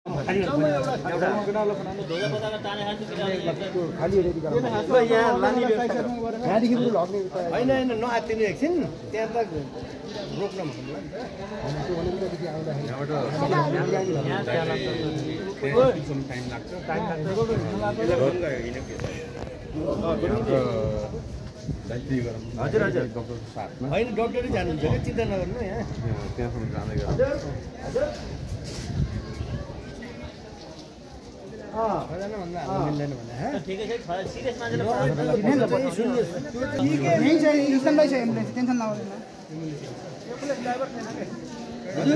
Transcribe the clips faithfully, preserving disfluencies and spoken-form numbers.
खाली रेडी गराउनु यहाँ लाने यहाँदेखि पनि लग्ने होइन होइन नआत्तिनु एकछिन त्यहाँ त रोक्न भन्नु टाइम लाग्छ टाइम हजुर हजुर होइन डक्टरै जानुहुन्छ क्या चिन्ता नगर्नु यहाँ त्यहाँसम्म जाँदै गर्नु हजुर खजाना भन्दा मिल्दैन भन्दा ठिकै छ सिरियस मान्छेले यही छ स्ट्यान्डबाई छ एम्बुलेन्स टेन्सन नगर्नु हजुर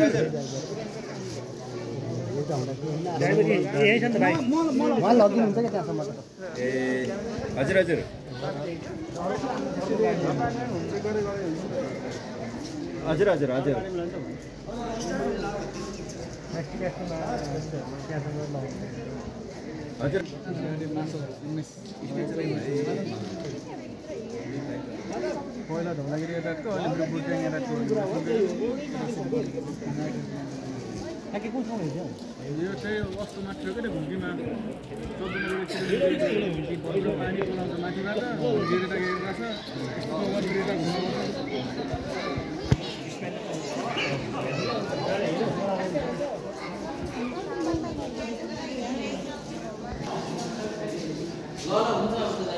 ड्राइभर यही छ नि त भाइ उहाँ लगिदिनुहुन्छ क्या त्यहाँसम्म ए हजुर हजुर हजुर हजुर हजुर हजुर पहिला धौलागिरी यताको अहिले बुटगाङ यताको ठ्याक्कै कुन ठाउँ हुन्छ यो चाहिँ वस्तु मात्र के घुम्टीमा चौध घुम्टी पानी पुलाउँछ माथिबाट गिरेर गिरेर छ गिरेर घुम्नु ल हुन्छ